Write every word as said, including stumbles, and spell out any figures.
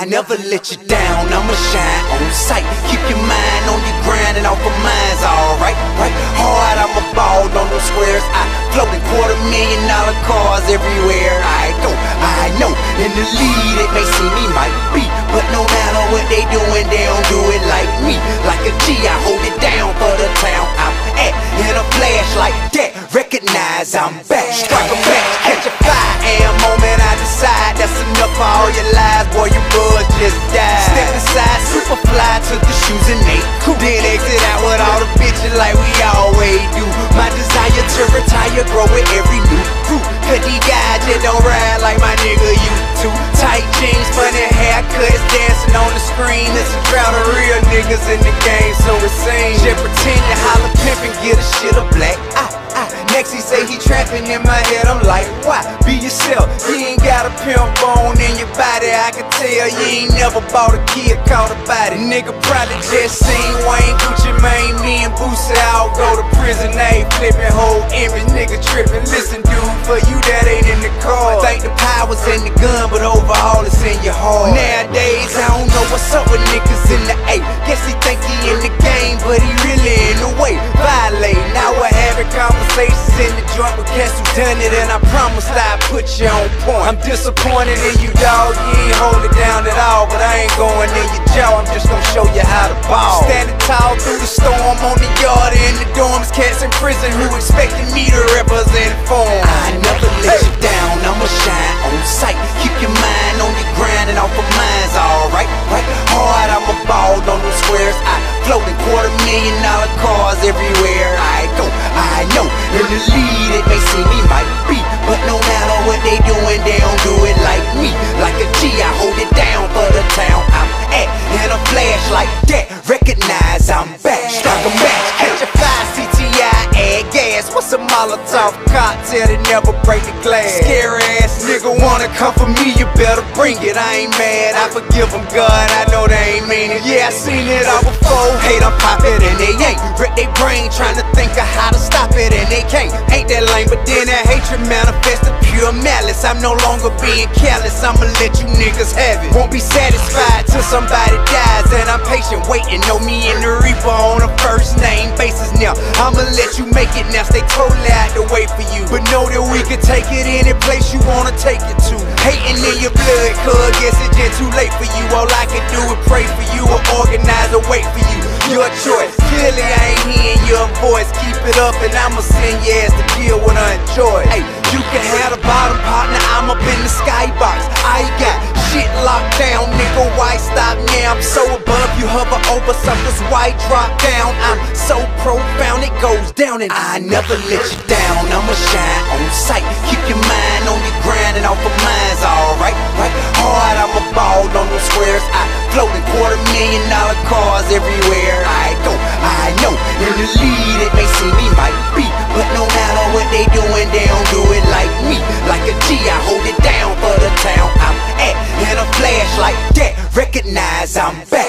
I never let you down, I'ma shine on sight. Keep your mind on your grind and off of mine's alright, right? Hard, I'ma ball on them squares. I float in quarter million dollar cars everywhere I go. I know in the lead it may seem me might be, but no matter what they doing, they don't do it like me. Like a G, I hold it down for the town I'm at. In a flash like that, recognize I'm back. Strike a match, catch a five a m moment, I decide that's enough for all your lies, boy, your buzz just died. Step inside, super fly, took the shoes and they cool. Then exit out with all the bitches like we always do. My desire to retire grow with every new crew, cause these guys just don't ride like my nigga used to. Tight jeans, funny haircuts, dancing on the screen. It's a crowd of real niggas in the game, so it seems. Just pretend to holler pimp and get a shit a black eye. Next he say he trapping in my head, I'm like, why? Be yourself, you ain't got a pimp bone in your body. I can tell you ain't never bought a kid, caught a body. Nigga probably just seen Wayne, Gucci Mane, me and Boosie all go to prison. They ain't flipping whole image, nigga tripping. Listen dude, for you that ain't in the car. Think the power's in the gun, but overall it's in your heart. Nowadays I don't know what's up with niggas in the A. Guess he think he in the game, but he really in the way. Violate, now we're having conversations in the joint with cats who done it, and I promise I'll put you on point. I'm disappointed in you, dog, you ain't hold it down at all, but I ain't going in your jaw, I'm just gonna show you how to ball. Standing tall through the storm, on the yard, in the dorms, cats in prison who expected me to represent for 'em. I never let hey. you down, I'ma shine on sight. Keep your mind on your grind and off of mine's alright, right? Hard, I'ma ball on them squares. I float in quarter million dollar cars everywhere I go. I know in the lead it may seem me might be, but no matter what they doing, they don't do it like me. Like a G, I hold it down for the town I'm at. In a flash like that, recognize I'm back. Strike a match, catch a five C T I, add gas. What's a Molotov cocktail that never break the glass? Scary ass nigga wanna come for me, you better bring it. I ain't mad, I forgive them, God, I know they ain't mean it. Yeah, I seen it all before, hate I'm poppin' and they ain't. Wreck they brain trying to think of how to stop it and they can't. Ain't that lame, but then that hatred manifested pure malice. I'm no longer being careless, I'ma let you niggas have it. Won't be satisfied till somebody dies, and I'm patient waiting. Know me and the Reaper on a first name basis now. I'ma let you make it now, stay totally out the way for you, but know that we can take it any place you wanna take it to. Hating in your blood, cuz guess it's just too late for you. All I can do is pray for you or organize a wait for you. Your choice, clearly I ain't hearing your voice. Keep it up and I'ma send your ass to deal with unjoy. Hey, you can have the bottom partner, I'm up in the skybox. I got shit locked down, nigga, why stop now? I'm so above you, hover over something's white drop down. I'm so profound, it goes down and I never let you down, I'ma shine on sight. Keep your mind on your grind and off of mine's alright, right? Hard, I'ma ball on them squares. I float in quarter million dollar cars everywhere I go. I know in the lead it may seem me might be, but no matter what they doing, they don't do it like me. Like a G, I hold it down for the town I'm at. In a flash like that, recognize I'm back.